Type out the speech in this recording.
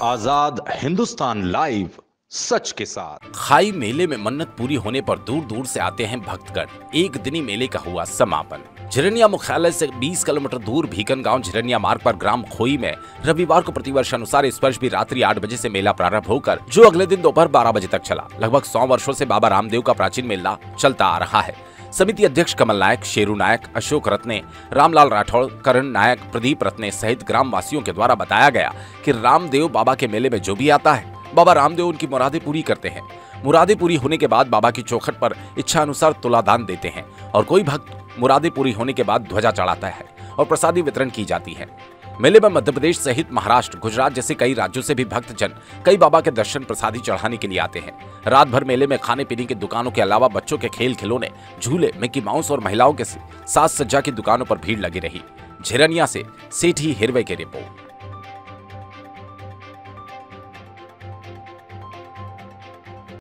आजाद Hindustan live, सच के साथ। खाई मेले में मन्नत पूरी होने पर दूर दूर से आते हैं भक्तगण। एक दिनी मेले का हुआ समापन। झिरनिया मुख्यालय से 20 किलोमीटर दूर भीकन गांव झिरनिया मार्ग पर ग्राम खोई में रविवार को प्रतिवर्ष अनुसार इस वर्ष भी रात्रि 8 बजे से मेला प्रारंभ होकर जो अगले दिन दोपहर 12 बजे तक चला। लगभग 100 वर्षों से बाबा रामदेव का प्राचीन मेला चलता आ रहा है। समिति अध्यक्ष कमल नायक, शेरू नायक, अशोक रत्ने, रामलाल राठौड़, करण नायक, प्रदीप रत्ने सहित ग्राम वासियों के द्वारा बताया गया कि रामदेव बाबा के मेले में जो भी आता है, बाबा रामदेव उनकी मुरादें पूरी करते हैं। मुरादें पूरी होने के बाद बाबा की चौखट पर इच्छा अनुसार तुलादान देते हैं और कोई भक्त मुरादें पूरी होने के बाद ध्वजा चढ़ाता है और प्रसादी वितरण की जाती है। मेले में मध्य प्रदेश सहित महाराष्ट्र, गुजरात जैसे कई राज्यों से भी भक्तजन कई बाबा के दर्शन प्रसादी चढ़ाने के लिए आते हैं। रात भर मेले में खाने पीने की दुकानों के अलावा बच्चों के खेल खिलौने, झूले, मिकी माउस और महिलाओं के साज सज्जा की दुकानों पर भीड़ लगी रही। झिरनिया से सेठी हिरवे की रिपोर्ट।